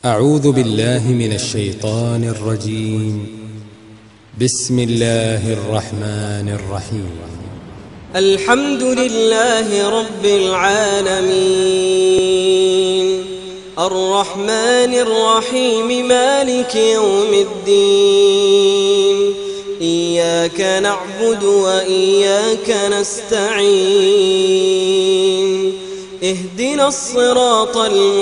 أعوذ بالله من الشيطان الرجيم. بسم الله الرحمن الرحيم. الحمد لله رب العالمين الرحمن الرحيم مالك يوم الدين إياك نعبد وإياك نستعين اهدنا الصراط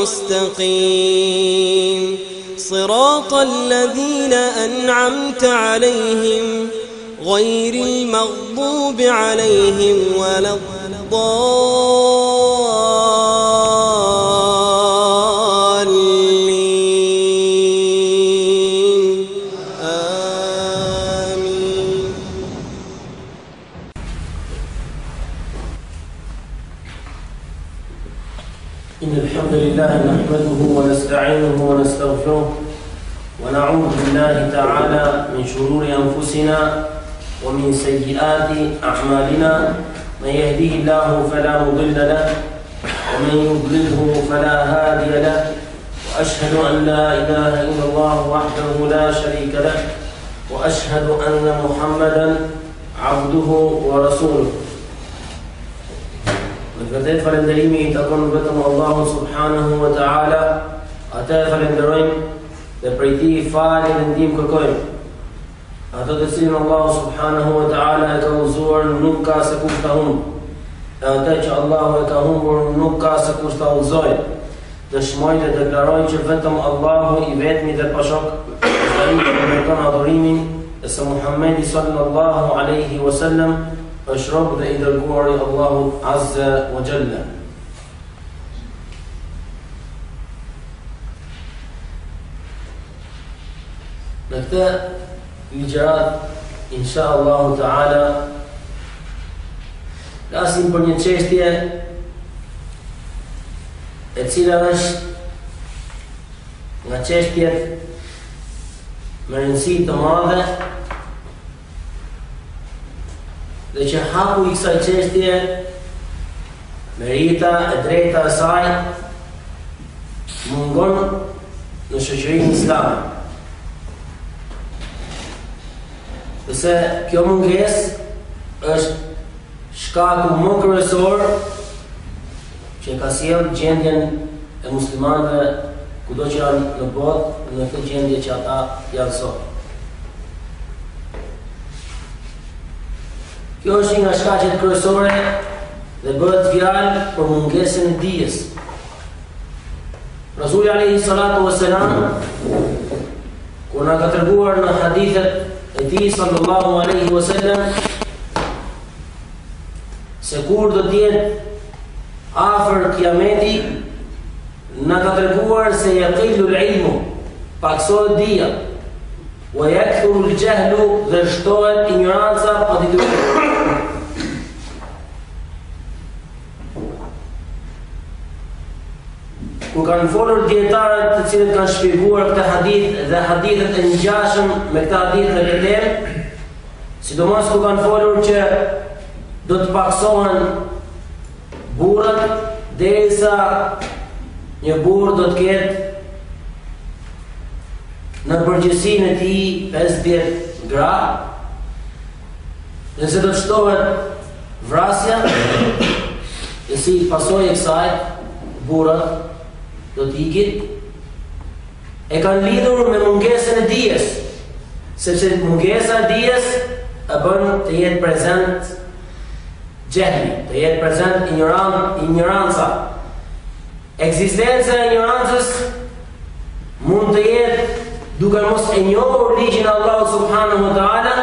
المستقيم صراط الذين أنعمت عليهم غير المغضوب عليهم ولا الضالين آمين. إن الحمد لله نحمده ونستعينه ونستغفره ونعوذ بالله تعالى من شرور أنفسنا ومن سيئات أعمالنا من يهديه الله فلا مضل له ومن يضلله فلا هادي له وأشهد أن لا إله إلا الله وحده لا شريك له وأشهد أن محمدا عبده ورسوله. Në vërtet falënderimi I takon vetëm Allahu subhanahu wa ta'ala, atë e falenderojmë dhe prej Tij falje dhe ndihmë kërkojmë. Ato të cilin Allahu subhanahu wa ta'ala e ka udhëzuar nuk ka se kush ta humbë, e atë që Allahu e ka humbur nuk ka se kush ta udhëzojë. Dëshmoj dhe deklaroj që vetëm Allahu I vetmi dhe pashok ai kërkon adhurimin e se Muhammedi sallallahu alaihi wasallam është rob dhe I dërguar I Allahut azza wa jalla. Në këtë ligjërat, insha Allahu ta'ala, flasim për një çështje e cila është nga çështjet me rëndësi të madhe dhe që hapu I kësaj çështje, merita e drejta e saj mungon në shoqërinë islame. Përse kjo mungesë është shkaku më kryesor që ka sjellë gjendjen e muslimanëve kudo që janë në botë në këtë gjendje që ata janë sot. Kjo është nga shkaqet kryesore dhe bëhet fjalë për mungesën e dijes. Rasuli alayhi salatu wassalam kur na ka treguar në hadithet e Tij sallallahu alaihi wasallam se kur do të jetë afër kiameti, na ka treguar se yaqilu al-ilmu, paksohet dija, wa yakthuru al-jahlu, dhe shtohet ignoranca pa dituria. Kur kanë folur dietarët të cilët kanë shpjeguar këtë hadith dhe hadithet e ngjashëm me këtë hadith në temë, sidomos kur kanë folur që do të paksohen burrat derisa një burr do të ketë në përgjithësinë e tij 50 gra, nëse do të shtohet vrasja, e si pasojë e kësaj burrat do të ikin, e kanë lidhur me mungesën e dijes, sepse mungesa e dijes e bën të jetë prezent jehli, të jetë prezent ignoranca. Ekzistenca e ignorancës mund të jetë duke mos e njohur ligjin e Allahut subhanahu wa ta'ala,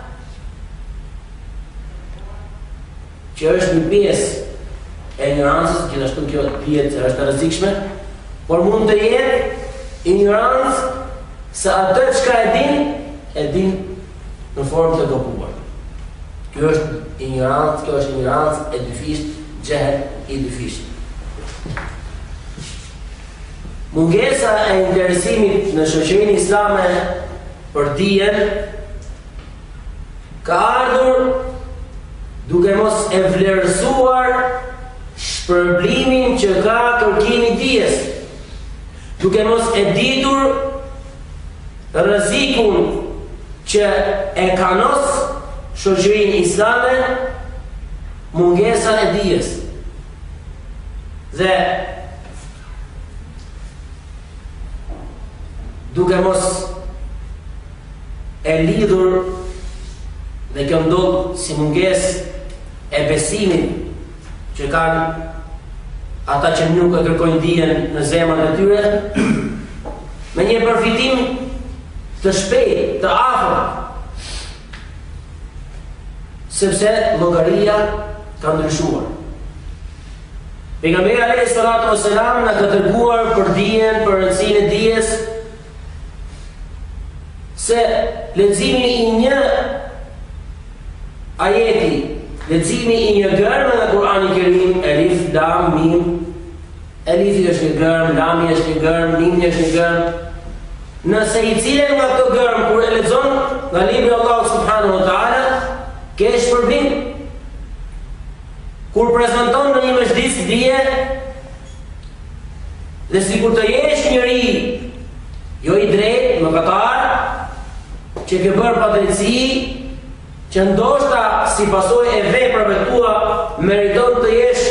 që është një pjesë e ignorancës, gjithashtu kjo pjesë është e rrezikshme, por mund të jetë ignorancë se atë çka e din në formë të gabuar. Kjo është ignorancë e dyfisht, jehel I dyfisht. Mungesa e interesimit në shoqërinë islame për dijen ka ardhur duke mos e vlerësuar shpërblimin që ka kërkimi dijes. duke mos e ditur rrezikun që e kanos shoqërinë islame mungesa e dijes. Dhe duke mos e lidhur, dhe kjo ndodh si mungesë e besimit që kanë ata që nuk e kërkojnë dijen në zemrat e tyre, me një përfitim të shpejtë, të afërt, sepse llogaria ka ndryshuar. Pejgamberi alayhi salatu wassalam na ka treguar për dijen, për rëndësinë e dijes, se leximi i një ajeti, leximi i një gërme nga Kurani i Kerim, Elif, Lam, Mim, Elifi është një gërm, Lami është një gërm, Mimi është një gërm. Nëse i cilën nga këto gërm kur e lexon nga libri i Allahut subhanahu wa taala, ke shpërblim. Kur prezanton në një mezhlis dije, dhe sikur të jesh njëri jo i drejtë, mëkatar, që ke bërë padrejtësi, që ndoshta si pasojë e veprave tua meriton të jesh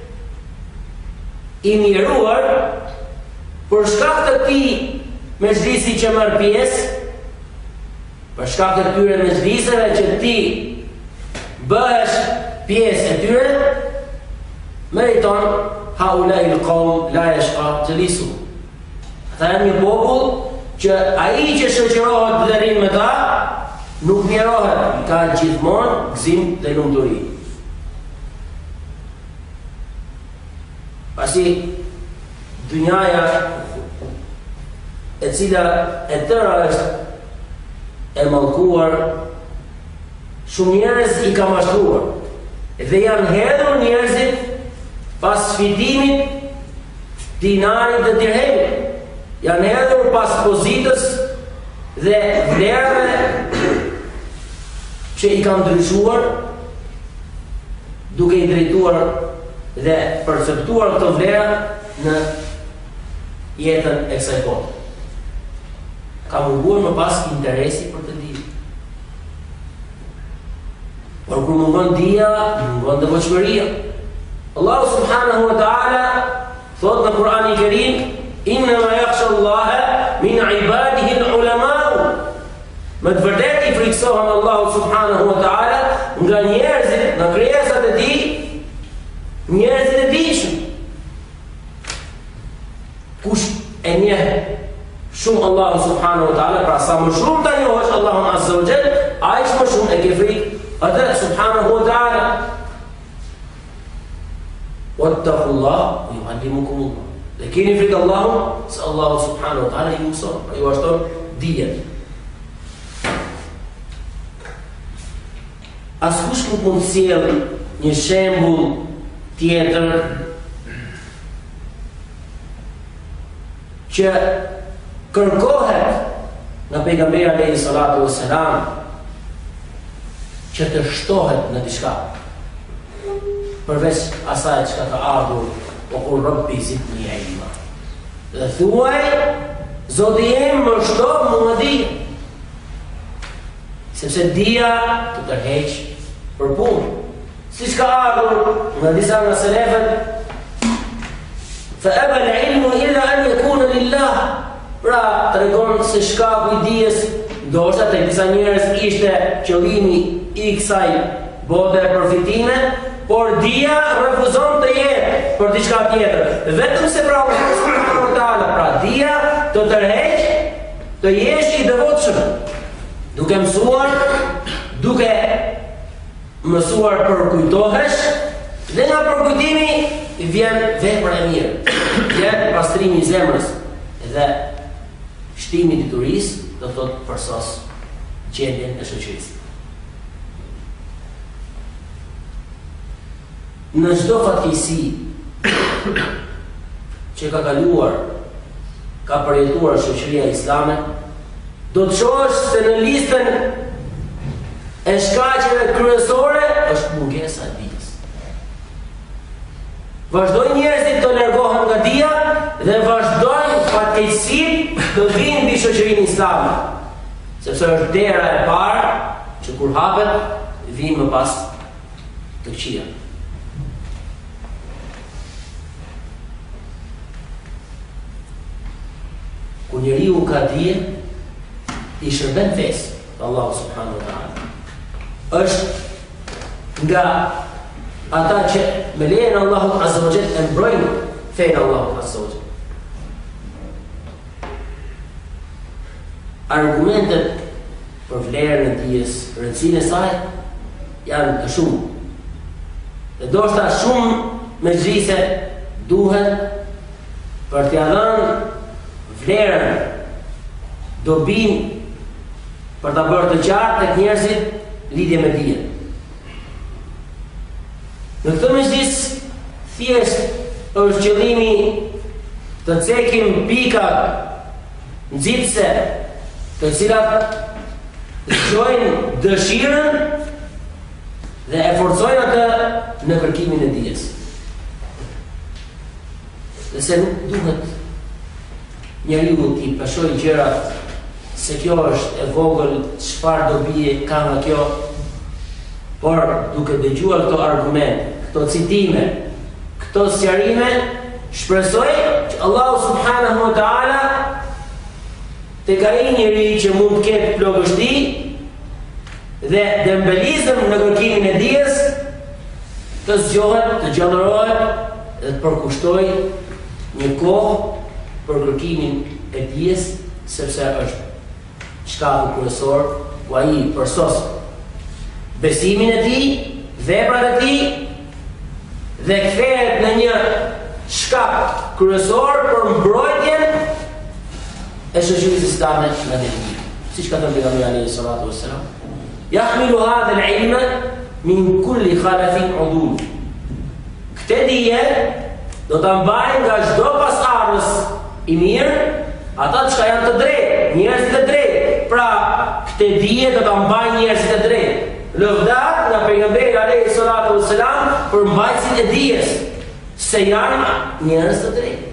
i miruar, për shkak të këtij mezhlisi që merr pjesë, për shkak të këtyre mezhliseve që ti bëhesh pjesë e tyre, meriton haulai al-qawm la yashqa jalisu. Ata janë një popull që ai që shoqërohet deri me ta nuk mirohet, ka gjithmonë gëzim dhe lumturi. Pasi dynjaja e cila e tëra është e mallkuar, shumë njerëz i ka mashtruar dhe janë hedhur njerëzit pas sfidimit dinarit dhe dirhemit, janë hedhur pas pozitës dhe vlerave që i kanë ndryshuar, duke i drejtuar dhe perceptuar këto vlera në jetën e kësaj bote. Ka munguar më pas interesi për të ditë. Por kur mungon dija, mungon devotshmëria. Allahu subhanahu wa ta'ala thot në Kur'anin e Kerim: "Innama yakhsha Allaha min 'ibadihi al-ulama." Me të vërtetë i friksohen Allahu subhanahu wa ta'ala nga njerëzit, nga krijesat e tij, njerëzit e dijshëm. Kush e njeh shumë Allahu subhanahu wa ta'ala, pra sa më shumë ta njohësh Allahun azza wa jall, aq më shumë e ke frikë atë subhanahu wa ta'ala. Wattaqullah wa yu'allimukumullah. Dhe keni frikë Allahun, se Allahu subhanahu wa ta'ala ju mëson, ju ashton dijen. Askush nuk mund të sjellë një shembull tjetër që kërkohet nga pejgamberi alayhi salatu wassalam që të shtohet në diçka përveç asaj që ka ardhur, o kur Rabbi zidni ilma. Dhe thuaj, Zoti im më shto mua dijen, sepse dija të tërheq për punë. Siç ka ardhur nga disa nga selefët, fa aba al-ilmu illa an yakuna lillah. Pra tregon se shkaku i dijes ndoshta tek disa njerëz ishte qëllimi i kësaj bote përfitime, por dija refuzon të jetë për diçka tjetër. Vetëm se pra Allahu subhanahu wa ta'ala, pra dija të tërheq, të jesh i devotshëm, duke mësuar përkujtohesh, dhe nga përkujtimi vjen vepra e mirë, vjen pastrimi i zemrës dhe shtimi i diturisë, do të thotë përsos gjendjen e shoqërisë. Në çdo fatkeqësi që ka kaluar, ka përjetuar shoqëria islame, do të shohësh se në listën e shkaqeve kryesore është mungesa e dijes. Vazhdojnë njerëzit të largohen nga dija dhe vazhdojnë fatkeqësitë do vinë mbi shoqërinë islame. Sepse është dera e parë që kur hapet, vinë më pas të këqija. Kur njeriu ka dije, i shërben fesë të Allahu subhanahu wa ta'ala. Është nga ata që me lejen Allahu azza wa jalla e mbrojnë fenë Allahu azza wa jalla. Argumentet për vlerën e dijes, rëndësinë e saj janë të shumë. Dhe ndoshta shumë mezhise duhet për t'ia dhënë vlerën, dobin për ta bërë të qartë tek njerëzit lidhje me dijen. Në këtë mezhis thjesht është qëllimi të cekim pika nxitse të cilat zgjojnë dëshirën dhe e forcojnë atë në kërkimin e dijes. Dhe se nuk duhet njeriu t'i peshoj gjërat se kjo është e vogël, çfarë do bie ka nga kjo, por duke dëgjuar këto argumente, këto citime, këto sqarime, shpresoj që Allahu subhanahu wa ta'ala tek ai njeri që mund të ketë plogështi dhe dembelizëm në kërkimin e dijes, të zgjohet, të gjallërohet dhe të përkushtoj një kohë për kërkimin e dijes, sepse është shkaku kryesor ku ai përsos besimin e tij, veprat e tij dhe kthehet në një shkak kryesor për mbrojtjen e shoqërisë islame në ditë. Siç ka thënë pejgamberi alayhi salatu wassalam, yahmilu hadha al-ilma min kulli khalafin udul. Këtë dije do ta mbajnë nga çdo pasardhës i mirë, ata që janë të drejtë, njerëzit e drejtë. Pra, këtë dije do ta mbajnë njerëzit e drejtë. Lëvdat nga pejgamberi alayhi salatu wassalam për mbajtjen e dijes, se janë njerëz të drejtë.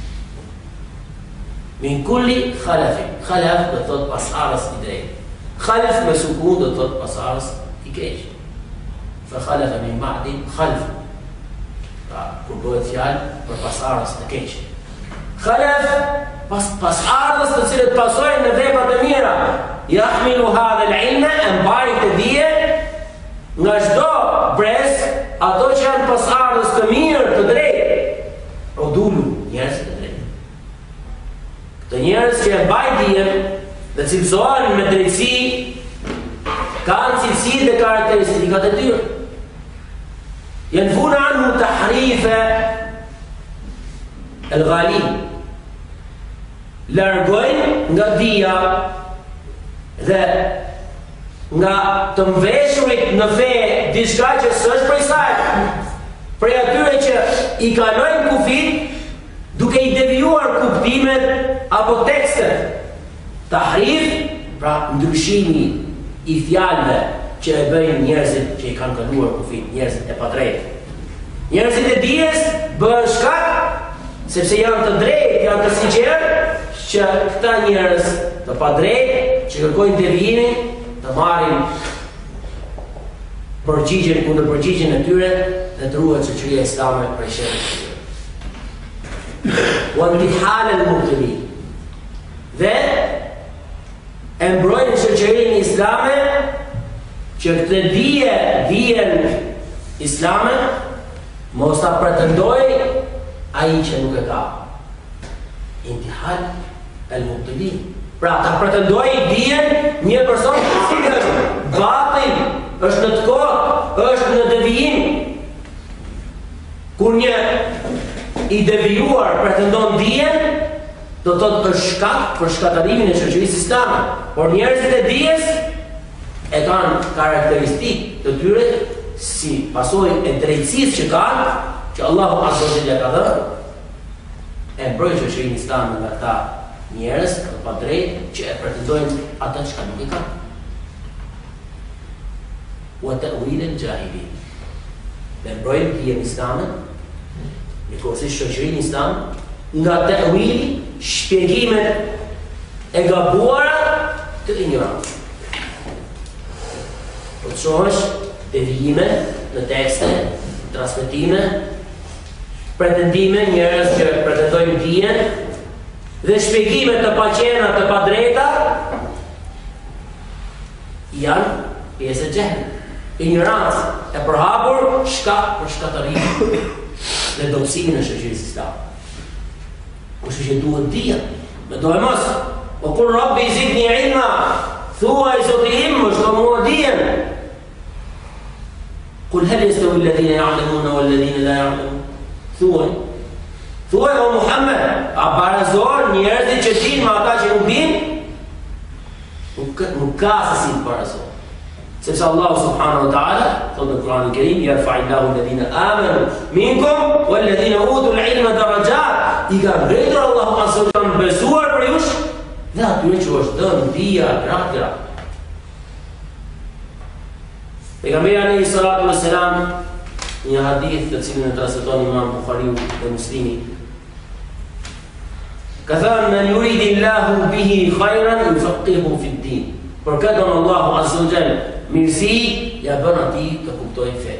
Min kulli khalafin. Khalaf do thot pasardhës i drejtë. Khalaf me sukun do thot pasardhës i keq. Fa khalafa min ba'di khalf. Pra, kur bëhet fjalë për pasardhës të keq. Khalaf pasardhës të cilët pasojnë në veprat e mira. Yahmilu hadha al-ilma, mbajnë të dije nga çdo brez, ato që janë pasardhës të mirë, të drejtë. Udulu, njerëz të drejtë. Këto njerëz që e mbajnë dijen dhe cilësohen me drejtësi, kanë cilësi dhe karakteristikat e tyre. Yanfuna anhu tahrifa al-ghalin. Largojnë nga dija dhe nga të mveshurit në fe diçka që s'është prej saj, prej atyre që i kalojnë kufit duke i devijuar kuptimet apo tekstet. Tahrif, pra ndryshimi i fjalëve që e bëjnë njerëzit që i kanë kaluar kufit, njerëzit e padrejtë. Njerëzit e dijes bëhen shkak sepse janë të drejtë, janë të sinqertë, që këta njerëz të padrejtë që kërkojnë devijimin të marrin përgjigjen kundër përgjigjen e tyre dhe të ruhet shoqëria islame prej sherrit të tyre. Wa intihal al-mubtilin. Dhe e mbrojnë shoqërinë islame që këtë dijen islame mos ta pretendoj ai që nuk e ka. Intihal al-mubtilin. Pra ta pretendoj dijen një person i cili është batil, është në të kotë, është në devijim. Kur një i devijuar pretendon dijen, do të thotë është shkak për shkatërimin e shoqërisë islame. Por njerëzit e dijes e kanë karakteristikë të tyre si pasojë e drejtësisë që kanë, që Allahu azza wa jalla ka dhënë, e mbrojnë shoqërinë islame nga këta njerëz të padrejtë që e pretendojnë ata që nuk e kanë. Wa ta'wil al-jahilin. Dhe mbrojnë dijen islame, në kohësisht shoqërinë islame, nga ta'wili shpjegimet e gabuara të ignorancës. Po të shohësh devijime në tekste, transmetime, pretendime, njerëz që pretendojnë dijen dhe shpjegime të paqena, të padrejta janë pjesë e xhehenit. Ignorancë e përhapur shkak për shkatërimin dhe dobësimin e shoqërisë islame. Kështu që duhet dija, me do e mos, o kur Rabbi zidni ilma, thua i Zoti im, më shto mua dijen. Kul hel yastawi alladhina ya'lamuna wal ladhina la ya'lamun. Thuaj o Muhammed, a barazon njerëzit që dinë me ata që nuk dinë? Nuk ka se si barazon. Sepse Allah subhanahu wa ta'ala thot në Kur'anin e Kerim, yarfa'illahu alladhina amanu minkum walladhina utul ilma darajat. I ka mbretër Allahu azza wa jalla besuar për jush dhe atyre që është dhënë dija gratë. Pejgamberi alayhi salatu wassalam një hadith të cilin e transmeton Imam Buhariu dhe Muslimi ka thënë men yuridillahu bihi khayran yufaqihu fi ddin. Për këtë don Allahu azza wa jalla mirësi ja bën atij të kuptojë fe.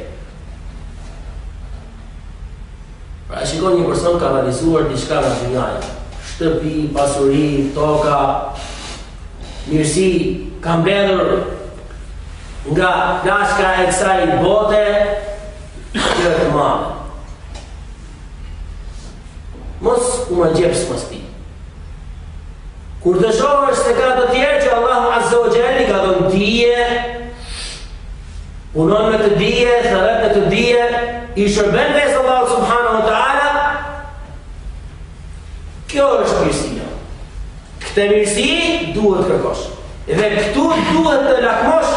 Pra shikoni një person ka realizuar diçka nga dynjaja, shtëpi, pasuri, toka, mirësi, ka mbledhur nga dashka e kësaj bote gjëra të mëdha. Mos u më gjeps mos ti. Kur të shohësh se ka të tjerë që Allahu azza wa jalla i ka dhënë dije, punon me të dije, thërret me të dije, i shërben vesë Allahu subhanahu wa ta'ala, kjo është mirësia. Këtë mirësi duhet kërkosh. Dhe këtu duhet të lakmosh.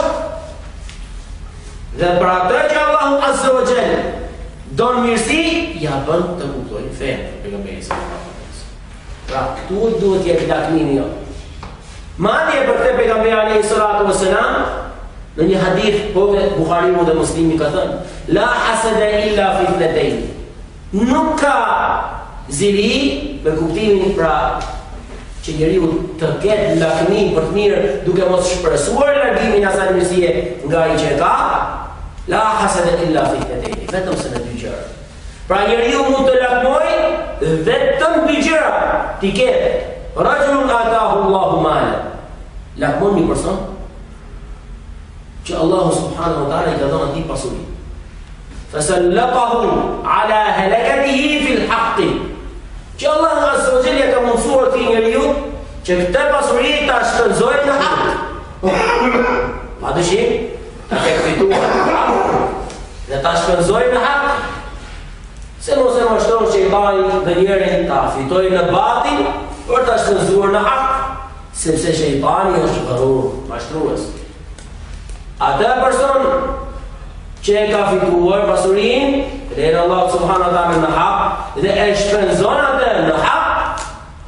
Dhe për atë që Allahu azza wa jalla don mirësi, ja bën të kuptojnë fenë. Pejgamberi sallallahu alaihi wasallam. Pra këtu duhet jetë lakmimi jo. Madje për këtë pejgamberi alayhi salatu wasalam në një hadith Buhariu dhe Muslimi ka thënë: la hasada illa fi ithnatayn. Nuk ka zili me kuptimin pra që njeriu të ketë lakmi për të mirë duke mos shpresuar largimin e asaj mirësie nga ai që ka. La hasada illa fi ithnatayn. Vetëm se në dy gjëra. Pra njeriu mund të lakmojë vetëm dy gjëra. Ti ke rajulun atahu Allahu mala. Lakmon një person që Allahu subhanahu wa ta'ala i ka dhënë atij pasuri. Fasallatahu ala halakatihi fil haqq. Që Allahu azza wa jalla ka mësuar ti njeriu që këtë pasuri ta shpenzojë në hak. Padyshim, ta ke fituar dhe ta shpenzojë në hak. Se mos e mashton shejtani dhe njerin ta fitojë në batil për ta shpenzuar në hak, sepse shejtani është gharur, mashtrues. Ata person që e ka fituar pasurinë, dhe Allah subhanahu wa ta'ala në hak dhe e shpenzon atë në hak,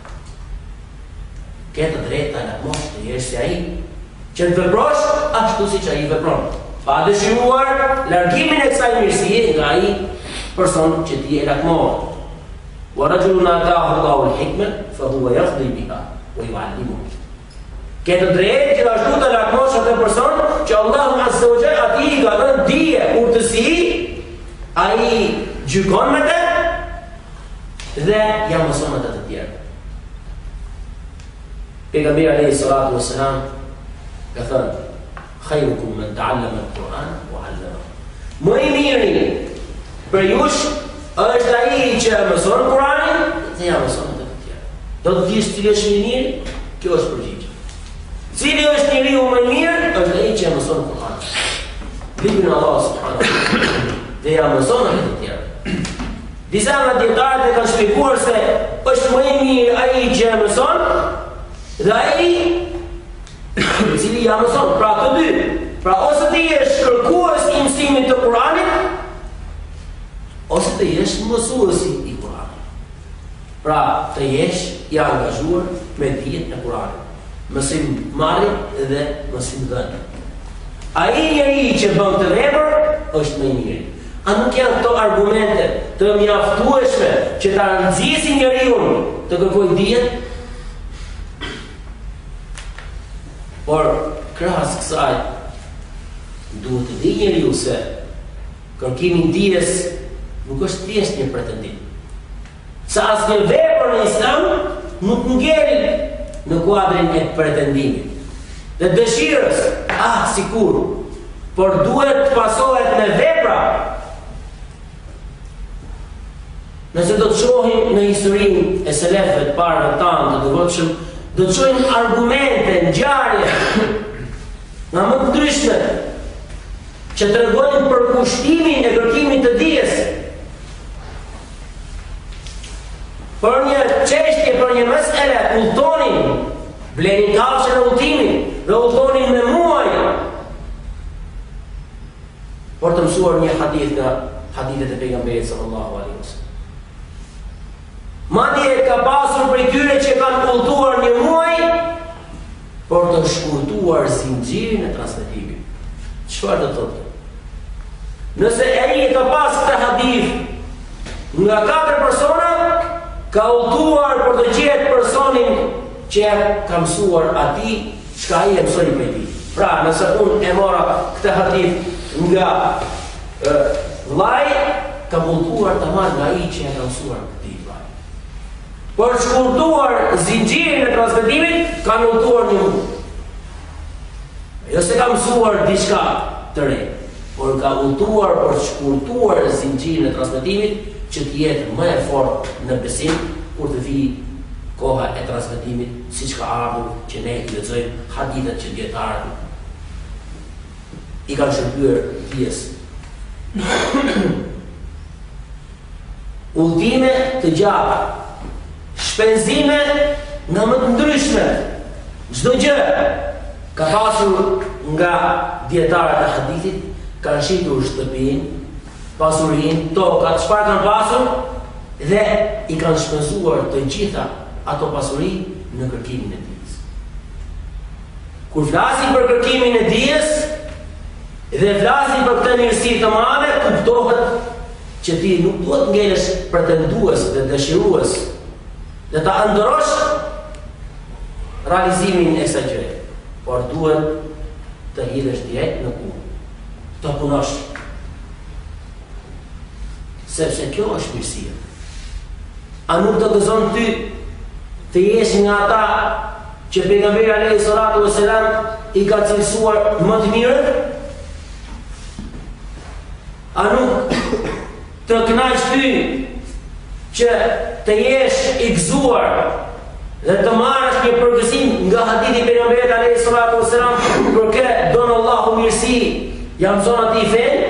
ke të drejtë ta lakmosh të jesh si ai, që të veprosh ashtu siç ai vepron. Pa dëshiruar largimin e kësaj mirësie nga ai person që ti e lakmon. Wa rajulun ataahu Allahu al-hikma fa huwa yaqdi biha wa yu'allimuhu. Ke të drejtë që ashtu të lakmosh atë person që Allahu azza wa jalla atij ka dhënë dije, urtësi, ai gjykon me të dhe ja mëson atë të tjerë. Pejgamberi alayhi salatu wassalam ka thënë: khayrukum man ta'allama al-Quran wa 'allamahu. Më i miri për jush është ai që mëson Kur'anin dhe ja mëson atë të tjerë. Do të dish ti është i mirë, kjo është përgjigje. Cili është njeriu më i mirë, është ai që mëson Kur'anin. Librin Allah subhanahu wa ta'ala dhe ja mëson atë të tjerë. Disa nga dietarët e kanë shpjeguar se është më i mirë ai që mëson dhe ai i cili ja mëson. Pra të dy. Pra ose ti je kërkues i mësimit të Kur'anit, ose të jesh mësuesi i Kur'anit. Pra të jesh i angazhuar me dijen e Kur'anit. Mësim marrje dhe mësim dhënë. Ai njeri që bën të vepër është më i miri. A nuk janë këto argumente të mjaftueshme që ta nxjisin njeriu të kërkojë dijen? Por krahas kësaj duhet të di njeriu se kërkimi i dijes nuk është thjesht një pretendim. Sa asnjë vepër në Islam nuk ngel në kuadrin e pretendimit dhe dëshirës, sikur, por duhet të pasohet me vepra. Nëse do të shohim në historinë e selefëve të parëve tanë të devotshëm, do të shohim argumente, ngjarje nga më të ndryshme që tregojnë për kushtimin e kërkimit të dijes. Për një çështje, për një mesele, udhtonin, blenin kafshën e udhtimit dhe udhtonin me muaj. Por të mësuar një hadith nga hadithet e pejgamberit sallallahu alaihi wasallam. Madje ka pasur prej tyre që kanë udhtuar një muaj, por të shkurtuar zinxhirin e transmetimit. Çfarë do thotë? Nëse ai ka pas këtë hadith nga 4 persona, ka udhtuar për të gjetur personin që ka mësuar atij çka ai e mësoi prej tij. Pra, nëse unë e mora këtë hadith nga vllai, ka udhtuar tamam nga ai që e ka mësuar këtij vllai. Por shkurtuar zinxhirin e transmetimit, kanë udhtuar një muaj. Jo se ka mësuar diçka të re, por ka udhtuar për shkurtuar zinxhirin e transmetimit që të jetë më e fortë në besim kur të vijë koha e transmetimit, siç ka ardhur që ne i lexojmë hadithet që dietarët i kanë shërbyer dijes. Udhime të gjata, shpenzime nga më të ndryshme, çdo gjë ka pasur nga dietarët e hadithit, kanë shitur shtëpinë, pasurinë, tokat, çfarë kanë pasur dhe i kanë shpenzuar të gjitha ato pasuri në kërkimin e dijes. Kur flasim për kërkimin e dijes dhe flasim për këtë mirësi të madhe, kuptohet që ti nuk duhet ngelesh pretendues dhe dëshirues dhe ta ëndërrosh realizimin e kësaj gjëje, por duhet të hidhesh direkt në punë, të punosh. Sepse kjo është mirësia. A nuk të gëzon ty të jesh nga ata që pejgamberi alayhi salatu vesselam i ka cilësuar më të mirët? A nuk të kënaq ty që të jesh i gëzuar dhe të marrësh një përgëzim nga hadithi i pejgamberit alayhi salatu vesselam për kë don Allahu mirësi, jam zonë ati fen?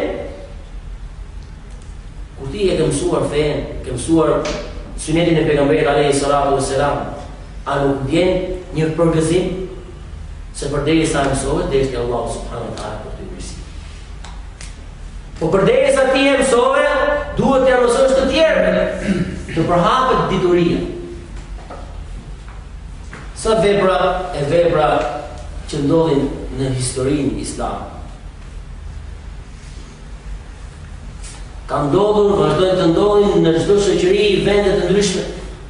Kur ti e ke mësuar fen, ke mësuar sunetin e pejgamberit alayhi salatu vesselam, a nuk vjen një përgëzim se përderisa e mësove, derisa që Allahu subhanahu wa taala për të mirësi. Po përderisa ti e mësove, duhet t'ia mësosh të tjerëve, të përhapet dituria. Sa vepra që ndodhin në historinë islame. Ka ndodhur, vazhdojnë të ndodhin në çdo shoqëri, vende të ndryshme.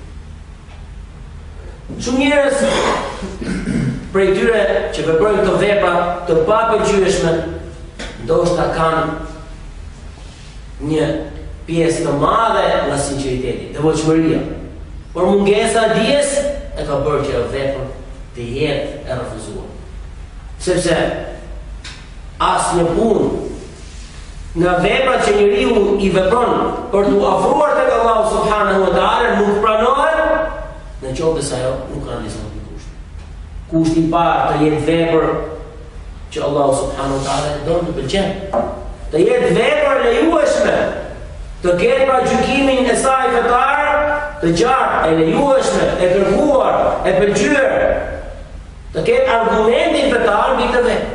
Shumë njerëz prej tyre që veprojnë këto vepra të papëlqyeshme, ndoshta kanë një pjesë të madhe nga sinqeriteti, devotshmëria. Por mungesa e dijes e ka bërë që vepra të jetë e refuzuar. Sepse asnjë punë nga veprat që njeriu i vepron për t'u afruar tek Allahu subhanahu wa taala nuk pranohet në qoftë se ajo nuk realizohet në kusht. Kushti i parë të jetë vepër që Allahu subhanahu wa taala don të pëlqen. Të jetë vepër e lejueshme, të ketë pra gjykimin e saj fetar, të gjatë, e lejueshme, e kërkuar, e pëlqyer, të ketë argumentin fetar mbi këtë vepër.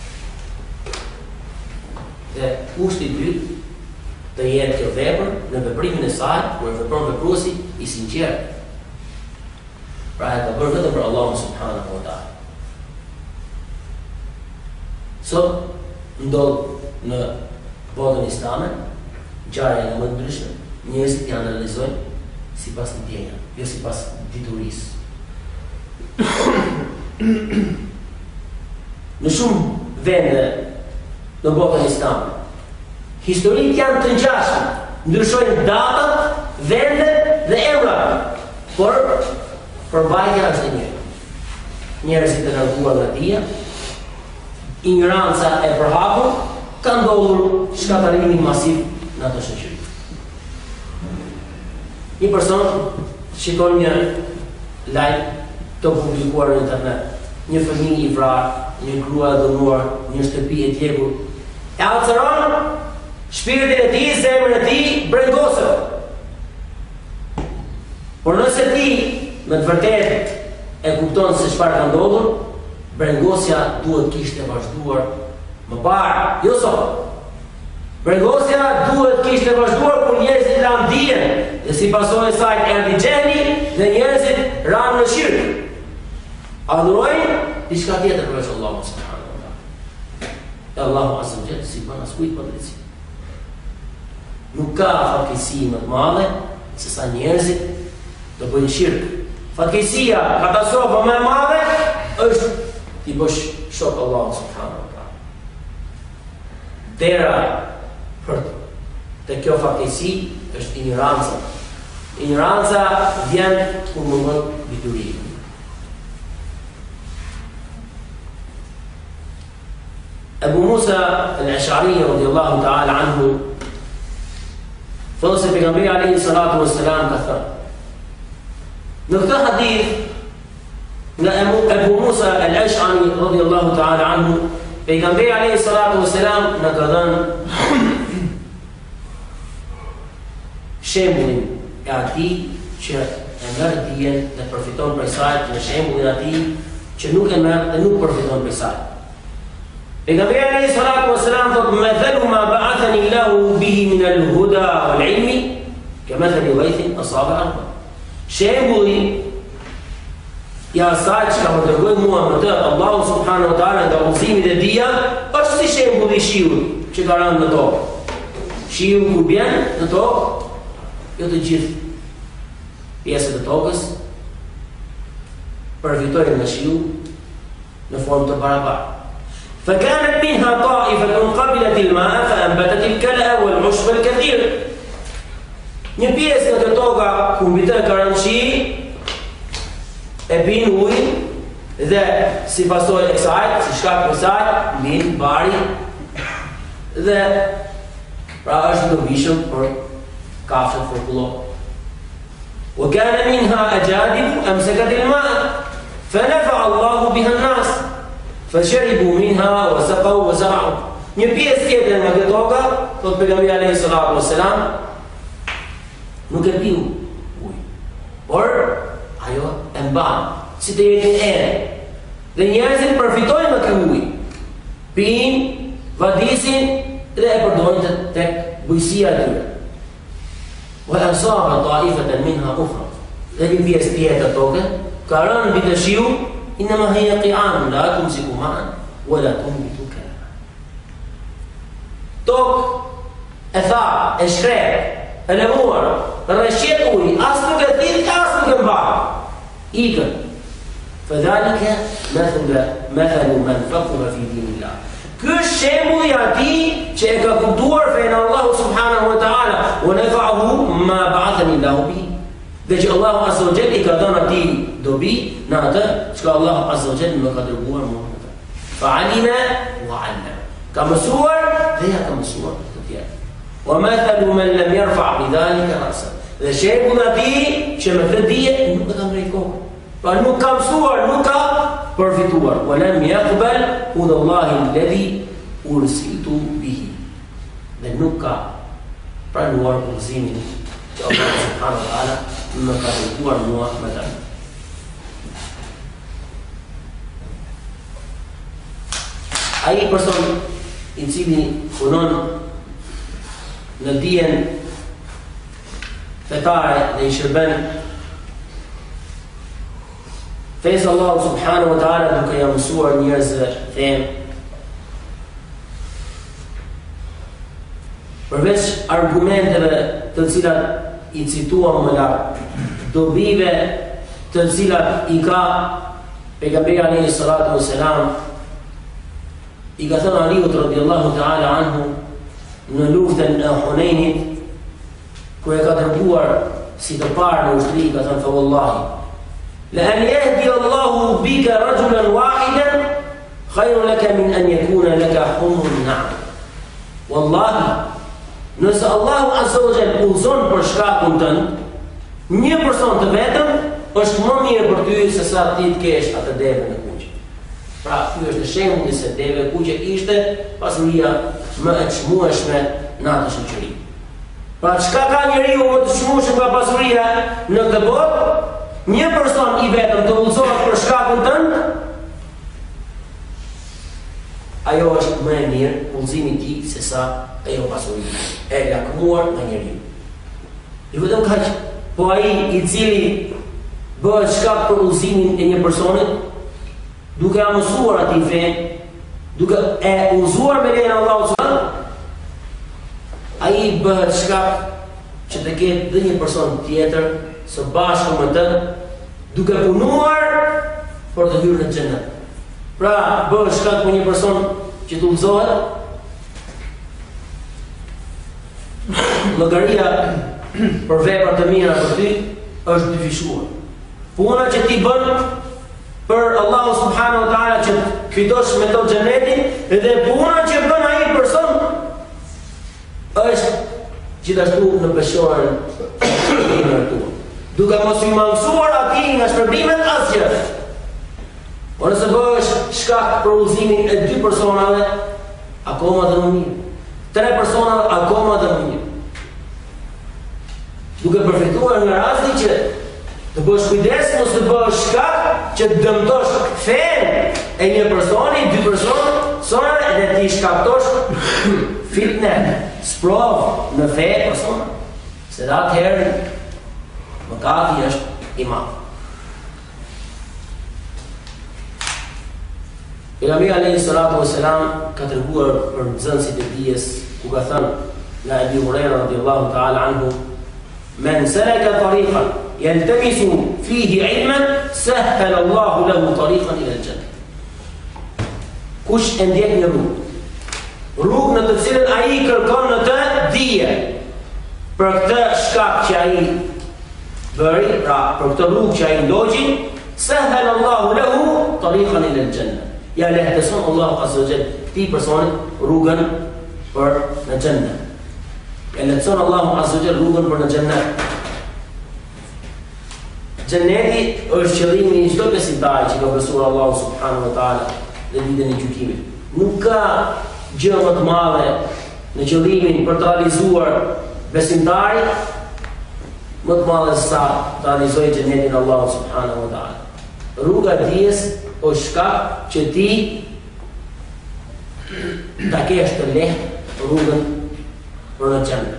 Dhe kushti i dytë të jetë kjo vepër në veprimin e saj, kur e vepron vepruesi i sinqert. Pra e ka bërë vetëm për Allahun subhanahu wa taala. Sot ndodh në botën islame ngjarje nga më të ndryshme. Njerëzit janë analizojnë sipas ndjenjave, jo sipas diturisë. në shumë vende në botën islame. Historitë janë të ngjashme, ndryshojnë datat, vendet dhe emrat, por përmbajtja është e njëjtë. Njerëzit e larguar nga dia, ignoranca e përhapur, ka ndodhur shkatërrimi masiv në ato shoqëri. Një person shikon një lajm të publikuar në internet, një fëmijë i vrarë, një grua e dënuar, një shtëpi e djegur, e atëron shpirtin e tij, zemrën e tij brengosur. Por nëse ti me të vërtetë e kupton se çfarë ka ndodhur, brengosja duhet kishte vazhduar më parë, jo sot. Brengosja duhet kishte vazhduar kur njerëzit lanë dijen dhe si pasojë e saj erdhi xheni dhe njerëzit ranë në shirk. Adhurojnë diçka tjetër përveç Allahut subhanahu wa taala. E Allahu azza wa jalla si bën askujt padrejti. Nuk ka fatkeqësi më të madhe se sa njerëzit do bëjnë shirk. Fatkeqësia, katastrofa më e madhe është ti bësh shok Allahut subhanahu wa taala. Dera për të kjo fatkeqësi është ignoranca. Ignoranca vjen kur mungon dituri. Abu Musa al-Ash'ari radiyallahu ta'ala anhu thonë se pejgamberi alayhi salatu wassalam ka thënë në këtë hadith nga Abu Musa al-Ash'ari radiyallahu ta'ala anhu, pejgamberi alayhi salatu wassalam na ka dhënë shembullin e atij që e merr dijen dhe përfiton prej saj, në shembullin e atij që nuk e merr dhe nuk përfiton prej saj. Pejgamberi alayhi salatu wassalam thotë mathalu ma ba'athani Allahu bihi min al-huda wal-'ilmi kamathali ghaythin asaba arba. Shembulli i asaj që ka më dërguar mua më të Allahu subhanahu wa taala nga udhëzimi dhe dia është si shembulli i shiut që ka rënë në tokë. Shiu kur bjen në tokë, jo të gjithë pjesët e tokës përfitojnë nga shiu në formë të barabartë. فكانت منها طائفة قبلت الماء فأنبتت الكلأ والعشب الكثير. Një pjesë nga të toka ku mbi të ka rënë shi e bin ujë dhe si pasojë e kësaj, si shkak të kësaj, bin bari dhe pra është dobishëm për kafshët fërkullore. وكان منها أجادب أمسكت الماء فنفع الله بها الناس فشربوا منها وسقوا وزرعوا. Një pjesë tjetër nga këtë toka, thot pejgamberi alayhi salatu wassalam, nuk e piu ujë, por ajo e mban si të jetë erë. Dhe njerëzit përfitojnë nga ky ujë, pinë, vadisin dhe e përdorin tek bujësia e tyre. Wa asaba ta'ifatan minha ukhra. Dhe një pjesë tjetër toke ka rënë mbi të shiu, inma hiya qi'an la tumsiku ma'an wa la tunbitu kalama. Tok e tha, e shkret, e lëmuar, rreshjet uji, as nuk e thith, as nuk e mbar. Ikën. Fadhalika mathalu man faqaha fi dinillah. Ky është shembulli i atij që e ka kuptuar fenë Allahu subhanahu wa ta'ala, wa nafa'ahu ma ba'athani Allahu bi. Dhe që Allahu azza wa jalla i ka dhënë atij dobi në atë që Allahu azza wa jalla më ka dërguar mua. Fa'alima wa 'allama. Ka mësuar dhe ja ka mësuar të tjerë. Wa mathalu man lam yarfa' bidhalika ra'sa. Dhe shembulli i atij që me këtë dije nuk ka ngrej kokën. Pa nuk ka mësuar, nuk ka përfituar. Wa lam yaqbal hudallahi alladhi ursiltu bihi. Dhe nuk ka pranuar udhëzimin që Allah subhanahu wa ta'ala më ka dërguar mua me të. Ai person i cili punon në dijen fetare dhe i shërben fesë Allahu subhanahu wa ta'ala duke ja mësuar njerëzve fenë, përveç argumenteve të cilat i cituam më lartë, dobive të cilat i ka pejgamberi alayhi salatu wassalam I ka thënë Aliut radiallahu ta'ala anhu në luftën e Hunenit, kur e ka dërguar si të parë në ushtri, ka thënë fa wallahi la an yahdi Allahu bika rajulan wahidan khayrun laka min an yakuna laka humrun na'am. Wallahi, nëse Allahu azza wa jalla udhëzon për shkakun tënd një person të vetëm, është më mirë për ty se sa ti të kesh atë deve në kuqe. Pra, ky është shembulli se deve e kuqe ishte pasuria më e çmueshme në atë shoqëri. Pra, çka ka njeriu më të çmueshëm nga pasuria në këtë botë? Një person i vetëm të udhëzohet për shkakun tënd, ajo është më e mirë udhëzimi i tij se sa ajo pasuria e lakmuar nga njeriu. Jo vetëm kaq, po ai i cili bëhet shkak për udhëzimin e një personi, duke mësuar atij fen, duke e uzuar me lejen e Allahut subhanahu, ai bëhet shkak që të ketë dhe një person tjetër së bashku me të, duke punuar për të hyrë në xhenet. Pra, bëhet shkak për një person që të udhëzohet, llogaria për vepra të mira për ty është dyfishuar. Puna që ti bën për Allahu subhanahu wa taala që fitosh me to xhenetin, edhe puna që bën ai person është gjithashtu në peshorën e tu. Duke mos i mangësuar atij nga shpërblimet asgjë. Por nëse bëhesh shkak për udhëzimin e 2 personave, akoma dhe më mirë. 3 personave, akoma dhe më mirë. Duke përfituar nga rasti që të bësh kujdes mos të bësh shkak që të dëmtosh fen e një personi, 2 persona, edhe ti shkaktosh fitne, sprov në fe persona. Se dhe atëherë mëkati është i madh. Pejgamberi alayhi salatu wassalam ka treguar për nxënësit e dijes, ku ka thënë nga Abu Huraira radhiyallahu ta'ala anhu: "Men salaka tariqan yaltamisu fihi 'ilman sahhala Allahu lahu tariqan ila al-jannah." Kush e ndjek një rrugë në të cilën ai kërkon në të dije, për këtë shkak që ai bëri, pra për këtë rrugë që ai ndogji, sahhala Allahu lahu tariqan ila al-jannah. Ja lehtëson Allahu azza wa jalla këtij personi rrugën për në xhennet. Ja lehtëson Allahu azza wa jalla rrugën për në xhennet. Xhenneti është qëllimi i çdo besimtari që ka besuar Allahu subhanahu wa taala dhe ditën e gjykimit. Nuk ka gjë më të madhe në qëllimin për të realizuar besimtari më të madhe se sa të realizojë xhennetin Allahu subhanahu wa taala. Rruga e dijes është shkak që ti ta kesh të lehtë rrugën për në xhennet.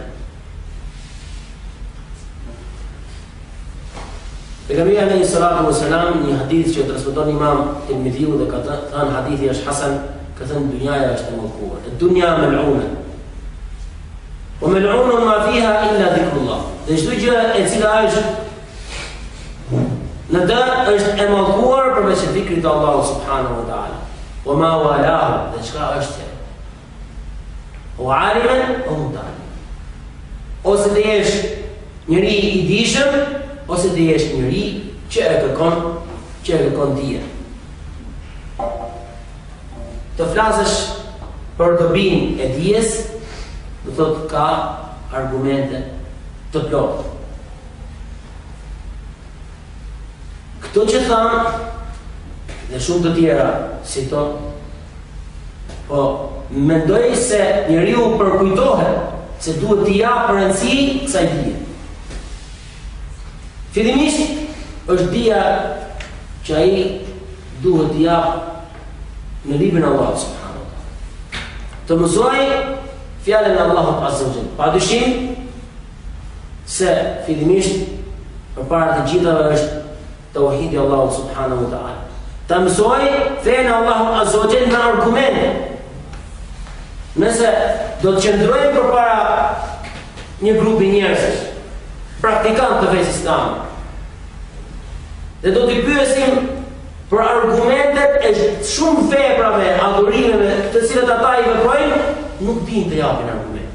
Pejgamberi alayhi salatu wassalam një hadith që transmeton Imam Tirmidhiu dhe ka thënë hadithi është hasan, ka thënë dunjaja është e mallkuar. Dunya mal'una. Wa mal'unun ma fiha illa dhikrullah. Dhe çdo gjë e cila është në të është e mallkuar përveç dhikrit të Allahut subhanahu wa taala. Wa ma walahu, dhe çka është o aliman o mutalim. Ose të jesh njëri i dijshëm, ose të jesh njëri që e kërkon dije. Të flasësh për dobinë e dijes, do thotë ka argumente të plotë. Këto që thamë dhe shumë të tjera si to, po mendoj se njeriu përkujtohet se duhet t'i japë rëndësi kësaj dije. Fillimisht është dija që ai duhet t'i japë në librin e Allahut subhanahu wa taala. Të mësoj fjalën e Allahut azza wa jalla. Padyshim se fillimisht përpara të gjithave është tauhidi Allahut subhanahu wa taala. Ta mësoj fenë Allahut azza wa jalla me argumente. Nëse do të qëndrojmë përpara një grupi njerëzish, praktikantë të fesë islame, dhe do t'i pyesim për argumentet e shumë veprave, adhurimeve të cilat ata i veprojnë, nuk din të japin argument.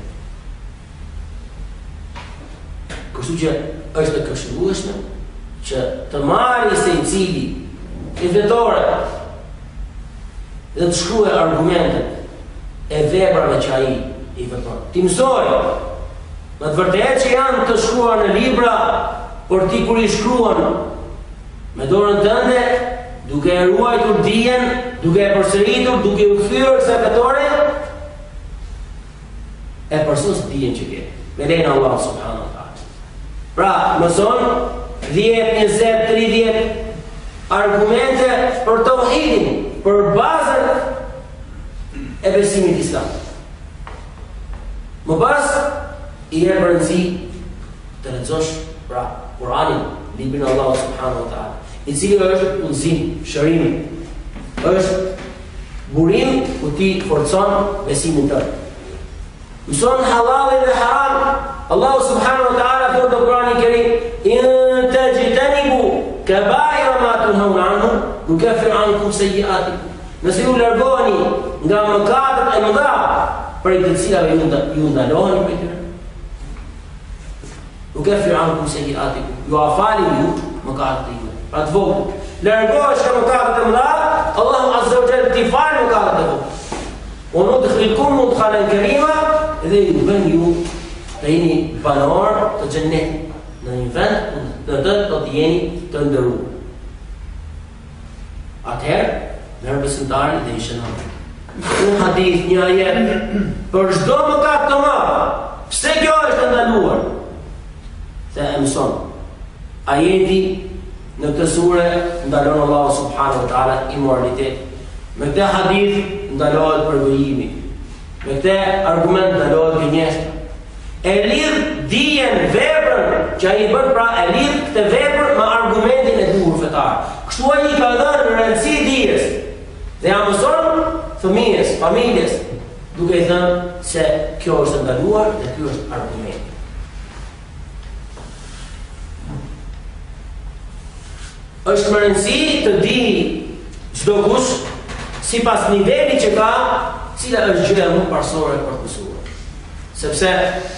Kështu që është e këshillueshme që të marrë se i cili i vetore dhe të shkruaj argumentet e veprave që ai i vepron. Ti mësoj, në të vërtetë që janë të shkruar në libra, por ti kur i shkruan me dorën tënde, duke e ruajtur dijen, duke e përsëritur, duke u kthyer kësaj vetore, e përsos dijen që ke. Me lejnë Allah subhanahu wa taala. Pra, mëson 10, 20, 30 argumente për tauhidin, për bazën e besimit islam. Më pas, i e rëndësi të lexosh pra Kur'anin, librin e Allahut subhanahu wa taala, i cili është udhëzim, shërim, është burim ku ti forcon besimin tënd. Mëson halalin dhe haram. Allahu subhanahu wa taala thot në Kur'anin e Kerim: "In tajtanibu kaba'ira ma tunhauna anhu, nukaffir ankum sayyi'atikum." Nëse ju largoheni nga mëkatet e mëdha për të cilave ju ndaloheni prej tyre, nukaffir ankum sayyi'atikum, ju afalim ju mëkatet e juaj. Pra të vogël, largohesh nga mëkatet e mëdha, Allahu azza wa jalla t'i fal mëkatet e vogla. Wa nudkhilukum mudkhalan karima, dhe ju bën ju të jeni banor të xhennetit, në një vend në të do të jeni të nderuar. Atëherë, merr besimtarin dhe i shënon. Në hadith një ajet për çdo mëkat të madh. Pse kjo është ndaluar? Se e mëson. Ajeti në këtë sure ndalon Allahu subhanahu wa taala immoralitet. Me këtë hadith ndalohet përgojimi. Me këtë argument ndalohet gënjeshtra. E lidh dijen, veprën që ai bën, pra e lidh këtë veprë me argumentin e duhur fetar. Kështu ai ka dhënë rëndësi dijes. Dhe ja mëson fëmijës, familjes, duke i thënë se kjo është ndaluar dhe ky është argument. Është më rëndësi të di çdo kush sipas nivelit që ka, cila është gjëja më parsore për të mësuar. Sepse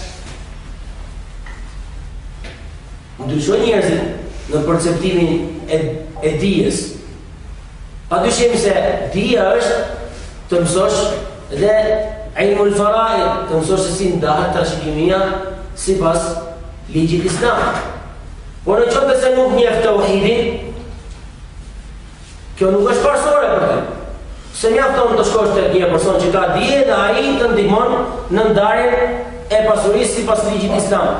ndryshojnë njerëzit në perceptimin e dijes. Padyshim se dija është të mësosh dhe ilmul faraid, të mësosh se si ndahet trashëgimia sipas ligjit islam. Por në qoftë se nuk njeh tauhidin, kjo nuk është parsore për ty. Se mjafton të shkosh tek një person që ka dije dhe ai të ndihmon në ndarjen e pasurisë sipas ligjit islam.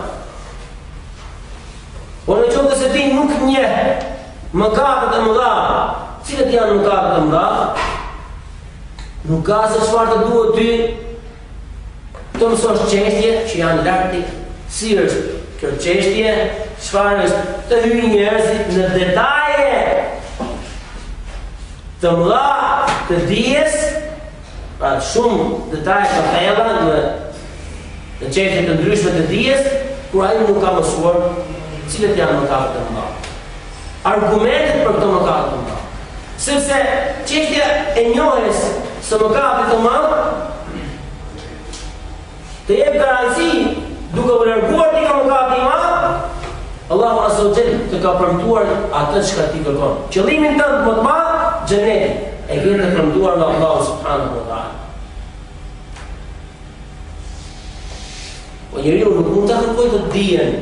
Por në qoftë se ti nuk njeh mëkatet e mëdha, cilat janë mëkatet e mëdha, nuk ka se çfarë të duhet ty të mësosh çështje që janë larg tik. Si është kjo çështje, çfarë është, të hyjnë njerëzit në detaje të mëdha të dijes, pra shumë detaje të thella në çështje të ndryshme të dijes, kur ai nuk ka mësuar cilat janë mëkatet e mëdha. Argumentet për këto mëkate të mëdha. Sepse çështja e njohjes së mëkatit të madh të jep garanci duke u larguar ti nga mëkati i madh, Allahu azza wa jalla të ka premtuar atë çka ti kërkon. Qëllimin tënd më të madh, xheneti, e ke të premtuar nga Allahu subhanahu wa taala. Po njeriu nuk mund ta kërkojë të dijen,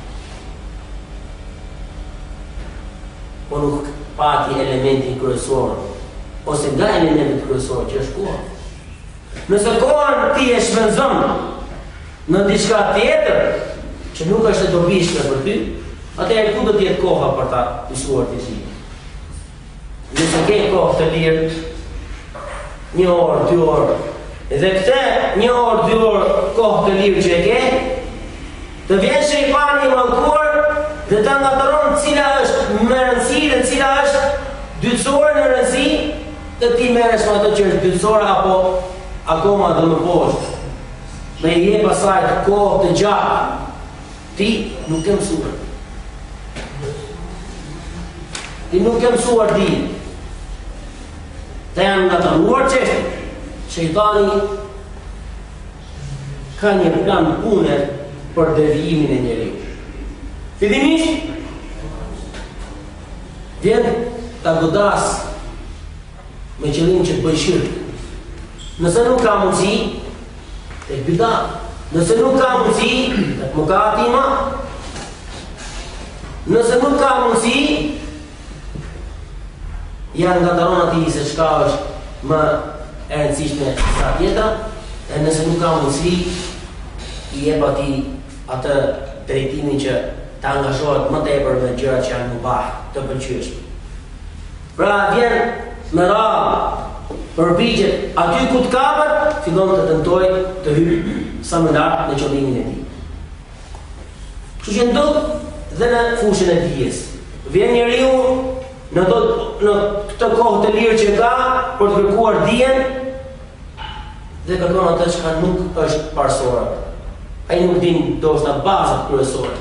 po nuk pati elementin kryesor, ose nga elementit kryesor që është koha. Nëse kohën ti e shpenzon në diçka tjetër që nuk është e dobishme për ty, atëherë ku do të jetë koha për ta mësuar ti si? Nëse ke kohë të lirë, 1 orë, 2 orë, edhe këtë 1 orë, 2 orë kohë të lirë që e ke, të vjen shejtani i mallkuar dhe të ngatëron cila është më rëndësi dhe cila është dytësore në rëndësi, dhe ti merresh me ato që është dytësore apo akoma dhe më poshtë. Me i jep asaj të kohë të gjatë, ti nuk ke mësuar. Ti nuk ke mësuar dijen. të janë ngataluar çështjet. Shejtani ka një plan pune për devijimin e njeriu. Fillimisht vjen ta godas me qëllim që të bëj shirk. Nëse nuk ka mundësi, tek bidat. Nëse nuk ka mundësi, tek mëkati i madh. Nëse nuk ka mundësi, janë ngataron atij se çka është më e rëndësishme sa tjetra, e nëse nuk ka mundësi, i jep atij atë drejtimin që të angazhohet më tepër me gjëra që janë mubah, të pëlqyeshme. Pra vjen me radhë, përpiqet aty ku të kapet, fillon të tentojë të hyjë sa më lart në qëllimin e tij. Kështu që ndodh dhe në fushën e dijes. Vjen njeriu në këtë kohë të lirë që ka për të kërkuar dijen dhe kërkon atë që nuk është parsore. Ai nuk din ndoshta bazat kryesore.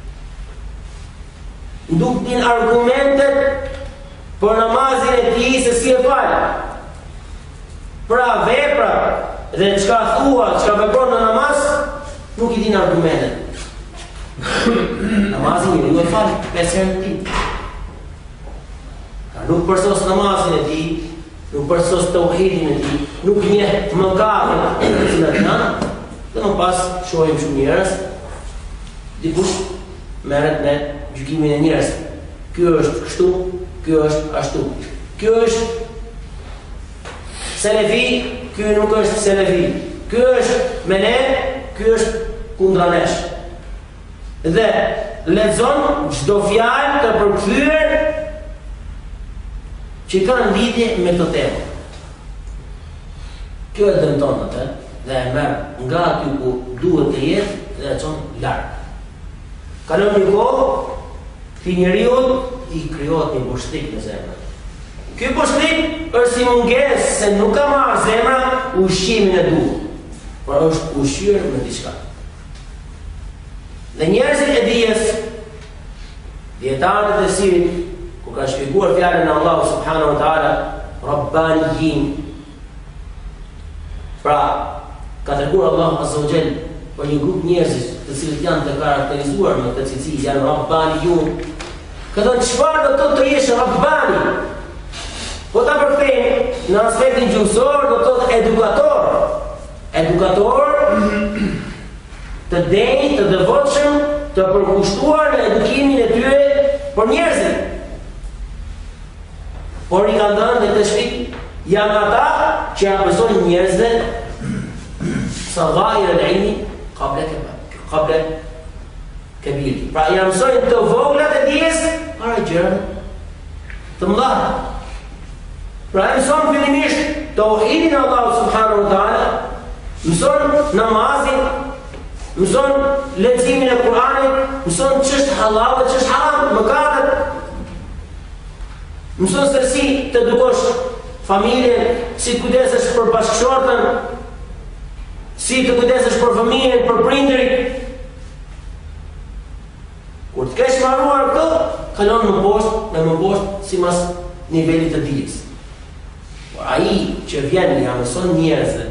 Nuk din argumentet për namazin e tij se si e fal. Pra vepra dhe çka thua, çka vepron në namaz, nuk i din argumentet. Namazin e nuk fal 5 herë në ditë. Nuk përsos namazin e tij, nuk përsos tauhidin e tij, nuk njeh mëkatet e cilat janë, dhe më pas shohim shumë njerëz, dikush merret me gjykimin e njerëzve. Ky është kështu, ky është ashtu. Ky është selefi, ky nuk është selefi. Ky është me ne, ky është kundra nesh. Dhe lexon çdo fjalë të përkthyer që kanë lidhje me këtë temë. Kjo e dëmton atë dhe e merr nga aty ku duhet të jetë dhe e çon larg. Kalon një kohë, këtij njeriu i krijohet një boshtik në zemër. Ky boshtik është si mungesë se nuk ka marrë zemra ushqimin e duhur, por është ushqyer me diçka. Dhe njerëzit e dijes, dietarët e sirit, ku ka shpjeguar fjalën e Allahu subhanahu wa taala, Rabbaniyin. Pra, ka treguar Allahu azza wa jall për një grup njerëzish të cilët janë të karakterizuar me këtë cilësi, janë Rabbaniyun. Këto çfarë do të thotë të jesh Rabbani? Po ta përkthejmë në aspektin gjuhësor, do të thotë edukator. Edukator të denjë, të devotshëm, të përkushtuar në edukimin e tyre për njerëzit. Por i kanë dhënë dhe të shpik janë ata që ja mësojnë njerëzve saghair al-ilmi qabla kabir. Pra ja mësojnë të voglat e dijes para gjërave të mëdha. Pra e mësojnë fillimisht tauhidin e Allahut subhanahu wa taala, mësojnë namazin, mësojnë leximin e Kuranit, mësojnë ç'është halal dhe ç'është haram, mëkatet. Mësojnë se si të edukosh familjen, si të kujdesesh për bashkëshortën, si të kujdesesh për fëmijën, për prindërit. Kur të kesh mbaruar këto, kalon më poshtë sipas nivelit të dijes. Por ai që vjen ja mëson njerëzve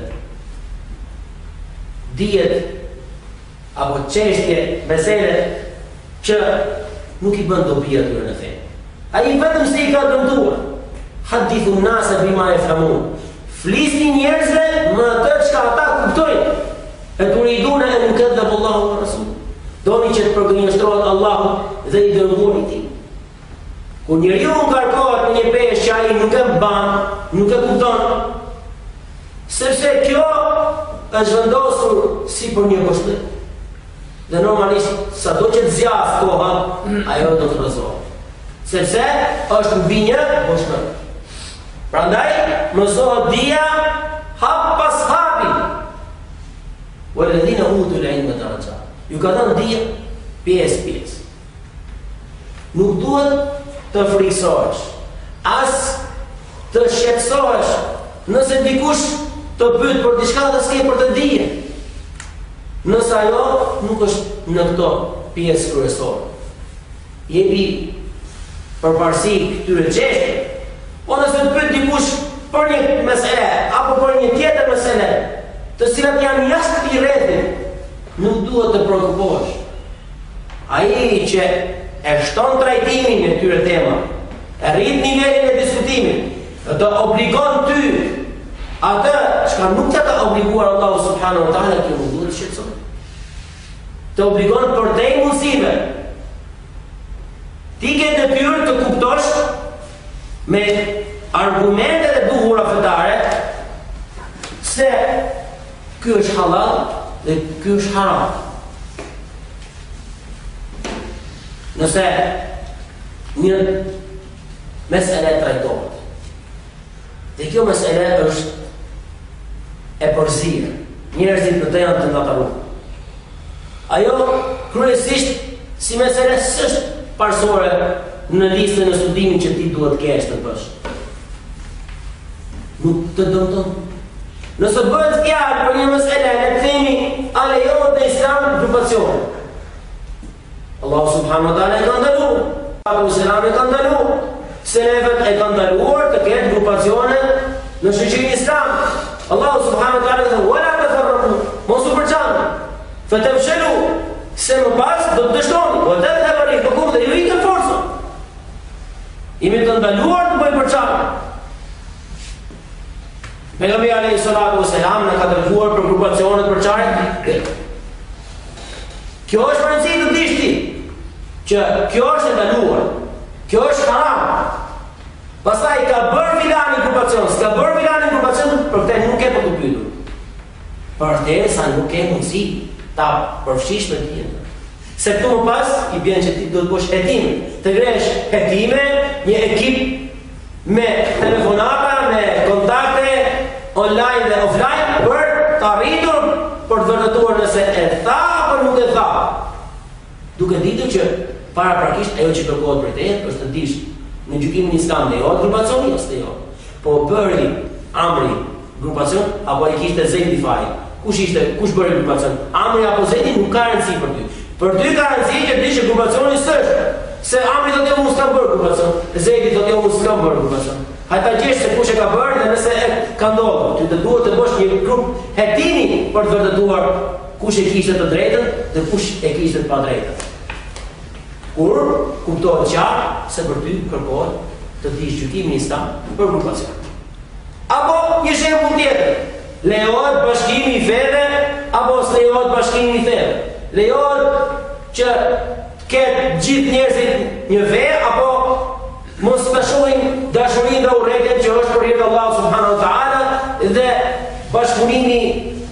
dijet apo çështje, mesele që nuk i bën dobi atyre në fe. Ai vetëm se i ka dëmtuar. Hadithu nasa bima yafhamun. Flisni njerëzve me atë çka ata kuptojnë. E turiduna an yukadhabu Allahu wa rasuluhu. Doni që të përgënjështrohet Allahu dhe i dërguari i tij. Kur njeriu ngarkohet në një peshë që ai nuk e mban, nuk e kupton, sepse kjo është vendosur si për një boshtim. Dhe normalisht sado që të zjas koha, ajo do të rrezohet. Sepse është mbi një boshtim. Prandaj mësohet dia hap pas hapi. Walladhina utul ilma darajat. Ju ka dhënë dia pjesë. Nuk duhet të friksohesh, as të shqetësohesh nëse dikush të pyet për diçka dhe s'ke për të dije. Nëse ajo nuk është në këto pjesë kryesore. Jepi përparësi këtyre çështjeve. Po nëse të pyet dikush për një mesele, apo për një tjetër mesele, të cilat janë jashtë këtij rrethi, nuk duhet të shqetësohesh. Ai që e shton trajtimin e këtyre temave, e rrit nivelin e diskutimit, të obligon ty atë çka nuk të ka obliguar Allahu subhanahu wa taala, që nuk duhet të shqetësohesh. Të obligon për te mundësive. Ti ke detyrë të kuptosh me argumentet e duhura fetare se ky është halal dhe ky është haram. Nëse një mesele trajtohet dhe kjo mesele është e përzirë, njerëzit në të janë të ndataruar, ajo kryesisht si mesele s'është parsore në listën e studimit që ti duhet kesh të bësh. Nuk të dëmton. Nëse bëhet fjalë për një mesele, ne themi a lejohet në Islam grupacione. Allahu subhanahu wa taala e ka ndaluar. Allahu selam e ka ndaluar. Selefët e kanë ndaluar të ketë grupacione në shoqërinë Islam. Allahu subhanahu wa taala thotë: "Wala tafarraqu", mos u përçani. Fatafshalu, se më pas do të dështoni, o të dhe vëri këkum dhe ju i të forësën. Imi të ndaluar të bëjë përçarë. Pejgamberi alayhi salatu wassalam në ka dërguar për grupacionet përçarë. Kjo është rëndësi të dishti, që kjo është ndaluar, kjo është haram. Pastaj ka bërë filani grupacion, s'ka bërë filani grupacion, për këtë nuk e për të pyetur. Për te sa nuk e mundësi ta përfshish me tjetër. Se këtu më pas, i bjen që ti do të bësh hetime. Të gresh hetime, një ekip me telefonata, me kontakte online dhe offline për të arritur, për të vërtetuar nëse e tha apo nuk e tha. Duke ditur që para prakisht ajo që kërkohet për te është të dish në gjykimin islam lejohet grupacioni ose lejohet. Po bëri Amri grupacion apo ai kishte Zejdi faj. Kush bëri grupacion? Amri apo Zejdi nuk ka rëndësi për ty. Për ty ka rëndësi që dish që grupacioni s'është. Se Amri do të unë s'ka bërë grupacion, Zejdi do të unë s'ka bërë grupacion. Hajta gjesh se kush e ka bërë dhe nëse e ka ndodhur. Ty të duhet të bësh një grup hetimi për të vërtetuar kush e kishte të drejtën dhe kush e kishte të padrejtën. Kur kuptohet qartë se për ty kërkohet të dish gjykimin islam për grupacion. Apo një shembull tjetër, lejohet bashkimi i feve apo s'lejohet bashkimi i feve? Lejohet që ketë gjithë njerëzit një fe apo mos të shohim dashurinë dhe urrejtjen që është për hir të Allahut subhanahu wa taala dhe bashkëpunimi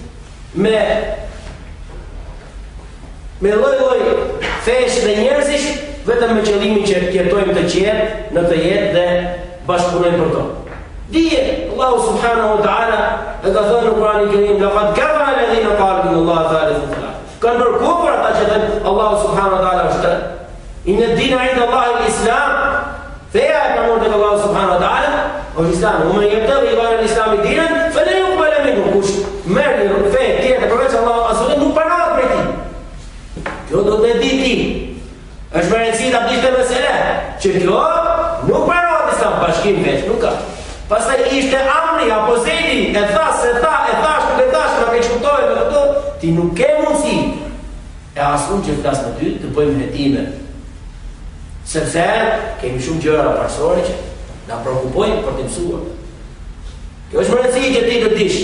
me lloj-lloj fesh dhe njerëzish vetëm me qëllimin që të jetojmë të qetë në të jetë dhe bashkëpunojmë për to. Dije, Allahu subhanahu wa ta'ala e ka thënë në Kur'anin e Kerim: "Laqad kafara alladhina qalu inna Allaha thalithu thalatha." Kanë bërë kufër ata që thënë Allahu subhanahu wa ta'ala është tre. Inna ad-dina 'inda Allahi al-Islam. Feja e pranuar tek Allahu subhanahu wa ta'ala është Islami. "Wa man yabtaghi ghayra al-Islami dinan falan yuqbala minhu." Kush merr një fe tjetër përveç Allahut asnjë nuk pranohet prej tij. Kjo do të di ti. Është vërtetësi ta dish të mesela që kjo nuk pranohet Islam bashkim veç, nuk ka. Pastaj ishte Amri apo Zejdi, e thash, nuk e thash, nuk e çuptoi me këto, ti nuk ke mundësi. E asun që flas me ty të bëjmë hetime. Sepse kemi shumë gjëra parsore që na prekupojnë për të mësuar. Kjo është rëndësi që ti të dish.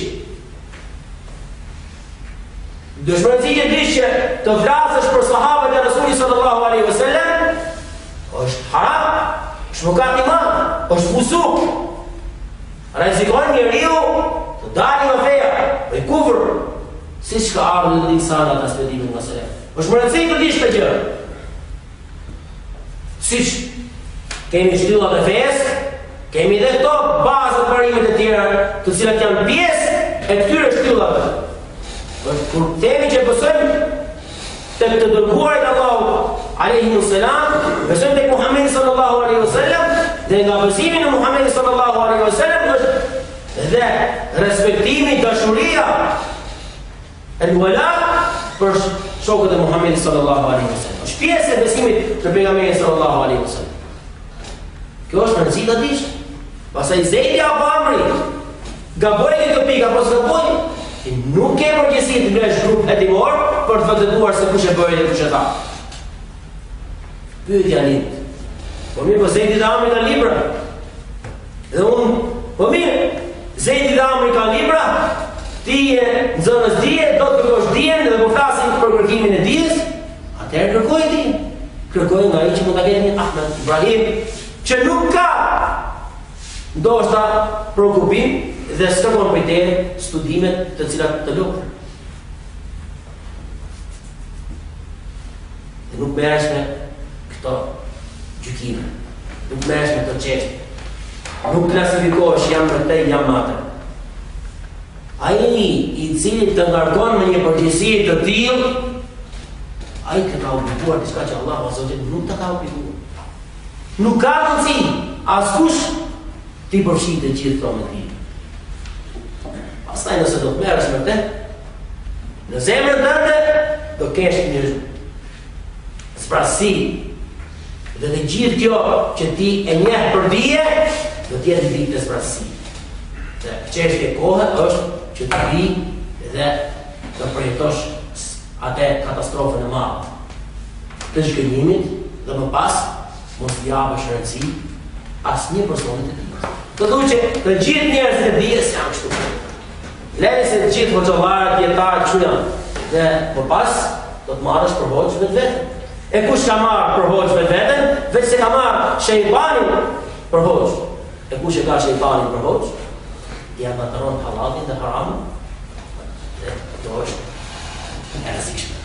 Është rëndësi që dish që të flasësh për sahabët e Resulit sallallahu alaihi wasallam është haram, është mëkat i madh, është fusuk. Rrezikon njeriu të dalë nga feja, e kufër, siç ka ardhur në disa nga transmetimet nga selef. Është më rëndësi të dish këtë gjë. Siç kemi shtyllat e fesë, kemi dhe këto bazë parimet e tjera, të cilat janë pjesë e këtyre shtyllave. Kur themi që besojmë tek të dërguarit Allahu alaihi wasallam, besojmë tek Muhamedi sallallahu alaihi wasallam, dhe nga besimi në Muhamedi sallallahu alaihi wasallam është dhe respektimi, dashuria, el-wala për shokët e Muhamedi sallallahu alaihi wasallam. Është pjesë e besimit të pejgamberit sallallahu alaihi wasallam. Kjo është rëndësi ta dish. Pastaj Zeidi apo Amri gaboi këtë pikë apo s'gaboi, ti nuk ke përgjegjësi të bësh grup hetimor për të vërtetuar se kush e bëri dhe kush e tha. Pyetja lind. Po mirë, po Zeidi dhe Amri kanë libra. Dhe po mirë, Zeidi dhe Amri kanë libra, ti e nxënës dije, do të kërkosh dijen dhe po flasim për kërkimin e dijes, atëherë kërkoj dijen. Kërkoj nga ai që mund ta ketë një Ahmed Ibrahim, që nuk ka ndoshta shqetësim dhe s'kërkon për te studimet të cilat të lukë. Dhe nuk merresh me këto gjykime, nuk merresh me këto çështje. Nuk klasifikohesh jam për te, jam matë. Ai i cili të ngarkon me një përgjegjësi të tillë, ai ka obliguar diçka që Allahu Azza nuk ta ka obliguar. Nuk ka mundësi askush ti përfshi të gjithë këto me ti. Pastaj nëse do të merresh me të, në zemrën tënde do kesh një zbrasi. Dhe të gjithë kjo që ti e njeh për dije, do të jetë ditë zbrasi. Dhe çështja e kohës është që të vi dhe të përjetosh atë katastrofën e madhe të zhgënjimit dhe më pas mos t'i japësh rëndësi asnjë personit të tij. Të thuaj që të gjithë njerëzit e dijes janë kështu. Lejnë se të gjithë hoxhallarët, dietarët kështu janë. Dhe më pas do të marrësh për hoxh vetveten. E kush ka marrë për hoxh vetveten, vetë se ka marrë shejtanin për hoxh. E kush e ka shejtanin për hoxh, ti ja bataron halalin dhe haramin. Dhe do është e rrezikshme.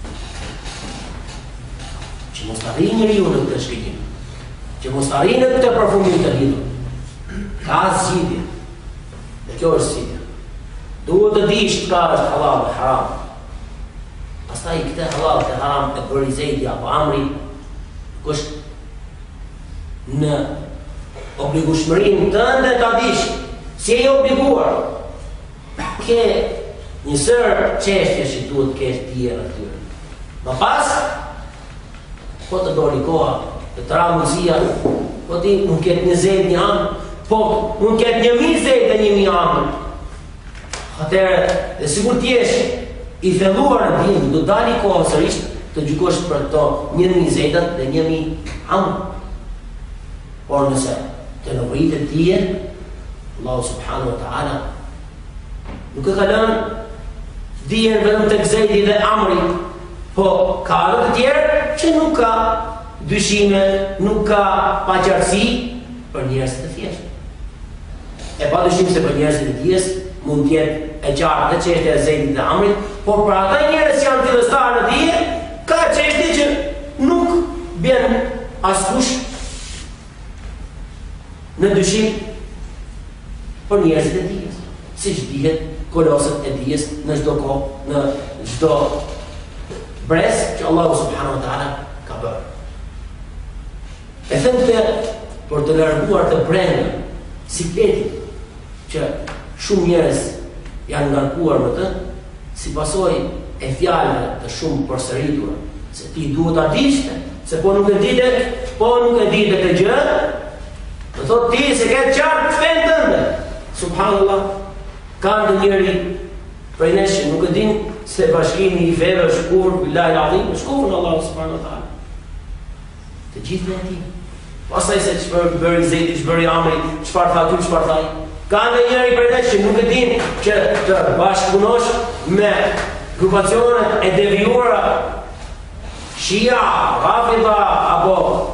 Që mos të arrijë njeriu në këtë shkëlqim, që mos të arrijë në këtë përfundim të lidhur. Ka zgjidhje. Dhe kjo është zgjidhja. Duhet të dish çka është halal dhe haram. Pastaj këtë halal dhe haram e bëri Zeidi apo Amri, kush në obligueshmërinë tënde ta dish, si e obliguar. Ke një sër çështje që duhet të kesh dije aty. Më pas, po të doli koha, të tra mundësia, po ti nuk ketë një Zeid një anë, po nuk ketë 1000 Zeid dhe 1000 anë. Atëherë, dhe sigur t'jesh i thelluar në dinë, do dali koha sërish të gjykosh për to 1000 Zeidat dhe 1000 anë. Por nëse të nevojitet dije, Allahu subhanahu wa ta'ala nuk e ka lënë dijen vetëm tek Zeidi dhe Amri, po ka edhe të tjerë që nuk ka dyshime, nuk ka paqartësi për njerëzit e thjeshtë. E pa dyshim se për njerëzit e dijes mund të jetë e qartë dhe çështja e Zeidit dhe Amrit, por për ata njerëz që janë fillestar në dije, ka çështje që nuk bën askush në dyshim për njerëzit e dijes, siç dihet kolosët e dijes në çdo kohë, në çdo brez që Allahu subhanahu wa ta'ala ka bërë. E them këtë për të larguar të brenda sikletit që shumë njerëz janë ngarkuar me të, si pasojë e fjalëve të shumë përsëritura, se ti duhet ta dish, se po nuk e ditë, po nuk e ditë këtë gjë, do thotë ti se ke qartë fen tënde. Subhanallah, ka njëri prej nesh që nuk e din se bashkimi i feve është kufër, billahi alazim, është kufër në Allahu subhanahu wa taala. Të gjithë me ti. Pastaj se çfarë bëri Zeidi, çfarë bëri Amri, çfarë tha ky, çfarë tha ai. Ka njëri prej nesh që nuk e din që të bashkëpunosh me grupacionet e devijuara Shia, Rafida apo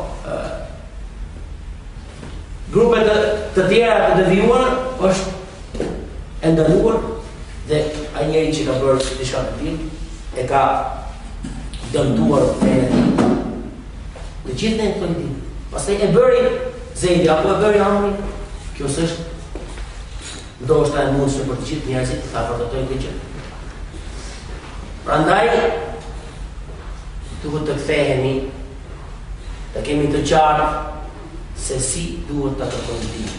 grupe të tjera të devijuara është e ndaluar dhe ai njeri që ka bërë diçka të tillë e ka dëmtuar fenë e tij. Në gjithë në këtë. Pastaj e bëri Zeidi apo e bëri Amri, kjo s'është ndoshta e mundshme për të gjithë njerëzit të vërtetojnë këtë gjë. Prandaj duhet të kthehemi, të kemi të qartë se si duhet të kërkojmë dijen.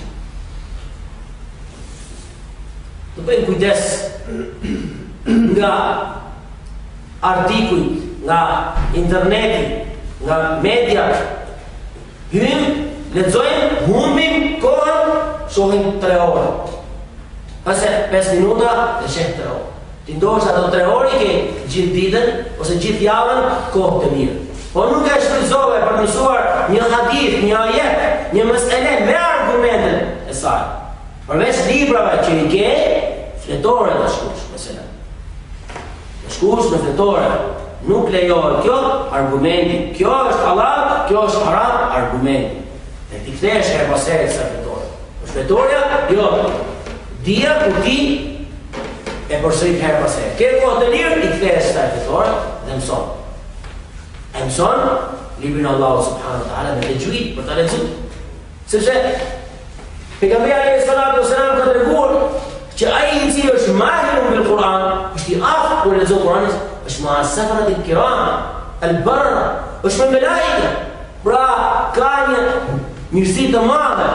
Të bëjmë kujdes nga artikujt, nga interneti, nga mediat. Hymë, lexojmë, humbim kohën, shohin 3 orë. Ose 5 minuta dhe sheh 3 orë. Ti ndoshta ato 3 orë ke gjithë ditën ose gjithë javën kohë të mirë. Po nuk e shfrytëzove për mësuar një hadith, një ajet, një mesele me argumentet e saj. Përveç librave që i ke, fletore të shkush, mesela. Të shkush në fletore. Nuk lejohet kjo argumenti. Kjo është halal, kjo është haram argumenti. Dhe ti kthesh herë pas here kësaj fletore. Fletoria, jo. Dia ku ti e përsërit herë pas here. Ke kohë të lirë, i kthesh kësaj fletore dhe mëson. E mëson librin e Allahut subhanahu wa taala me tajwid për ta lexuar. Sepse pejgamberi alayhi salatu wasalam ka treguar që ai i cili është mahir bil Quran, është i aftë kur lexon Kur'anin, është ma safarat al-kiram, al-barra, është me melaike. Pra ka një mirësi të madhe.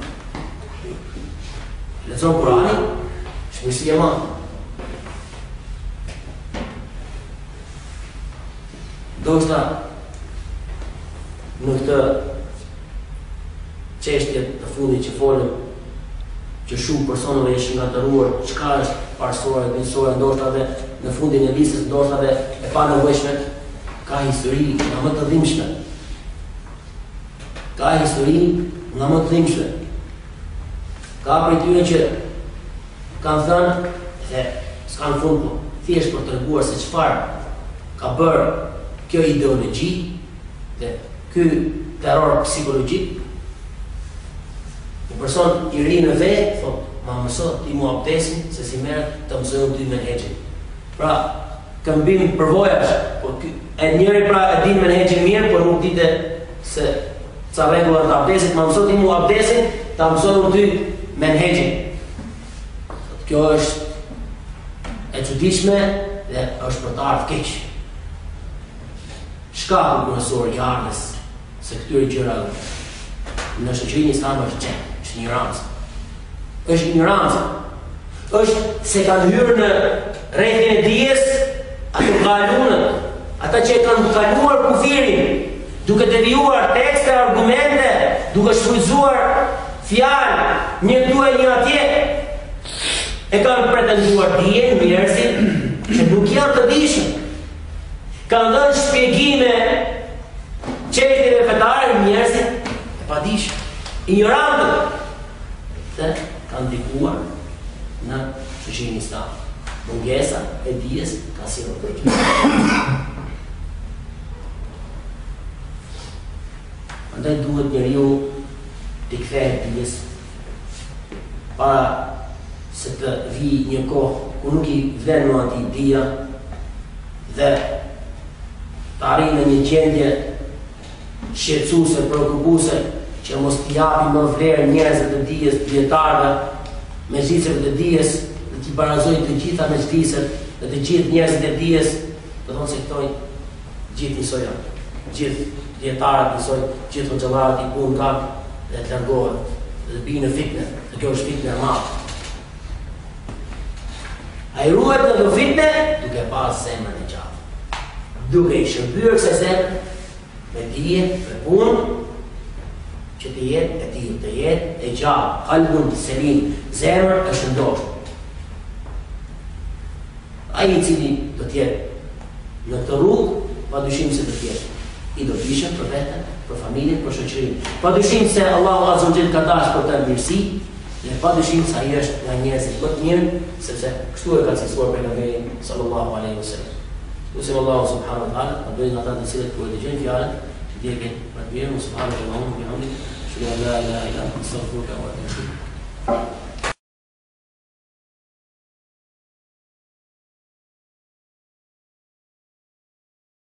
Lexon Kur'anin, është mirësi e madhe. Doshta në këtë çështje të fundit që folëm, që shumë personave ishin ngatëruar çka është parsora e dinësore, ndoshta dhe në fundin e listës, ndoshta dhe e panevojshme, ka histori nga më të dhimbshme. Ka histori nga më të dhimbshme. Ka prej tyre që kanë thënë dhe s'kanë fund, po thjesht për treguar se çfarë ka bërë kjo ideologji dhe ky terror psikologjik. Një person i ri në vetë, thot, ma mëso ti mu abdesin, se si merët të mësojnë ty menhegjin. Pra, këmbim përvojash, po, e njëri pra e din menhegjin mirë, por nuk dite se ca regullat të abdesit, ma mëso ti mu abdesin, të mësojnë ty menhegjin. Kjo është e çuditshme dhe është për të ardhur keq. Shkaku kryesor i ardhes se këtyre gjërave në shoqërinë islame është ignorancë. Është ignorancë. Është se kanë hyrë në rrethin e dijes ato kalunët, ata që kanë kaluar kufirin, duke devijuar tekste, argumente, duke shfrytzuar fjalë, një duaj një atje, e kanë pretenduar dijen njerëzit që nuk janë të dishëm. Kanë dhënë shpjegime çështjeve fetare njerëzit e padishëm, ignorantët, dhe kanë ndikuar në shoqërinë islame. Mungesa e dijes ka sjellur këtë. Andaj duhet njeriu të kthehet dijes para se të vi një kohë ku nuk i vlen më atij dia dhe të arrijë në një gjendje shqetësuese, preokupuese, që mos t'i japi më vlerë njerëzve të dijes, dietarëve, mezhlisëve të dijes, dhe t'i barazojë të gjitha mezhliset dhe të gjithë njerëzit e dijes, do thonë se këto gjithë njësoj janë, gjithë dietarët njësoj, gjithë hoxhallarët i punë kanë dhe të largohen dhe bijnë në fitne, dhe kjo është fitne e madhe. Ai ruhet në do fitne duke pas zemrën e gjatë, duke i shërbyer kësaj zemre me dije, me punë, që të jetë e tillë, të jetë e gjallë, qalbun selim, zemra e shëndoshur. Ai i cili do të jetë në këtë rrugë, padyshim se do të jetë i dobishëm për veten, për familjen, për shoqërinë. Padyshim se Allahu Azza wa Jalla ka dashur për të mirësi, dhe padyshim se ai është nga njerëzit më të mirë, sepse kështu e ka cilësuar pejgamberi sallallahu alaihi wasallam. Lusim Allahu subhanahu wa taala, të bëjë ata të cilët ku e dëgjojnë fjalën, ديك ربنا سبحانه وتعالى بحمده لا اله الا انت استغفرك واتوب اليك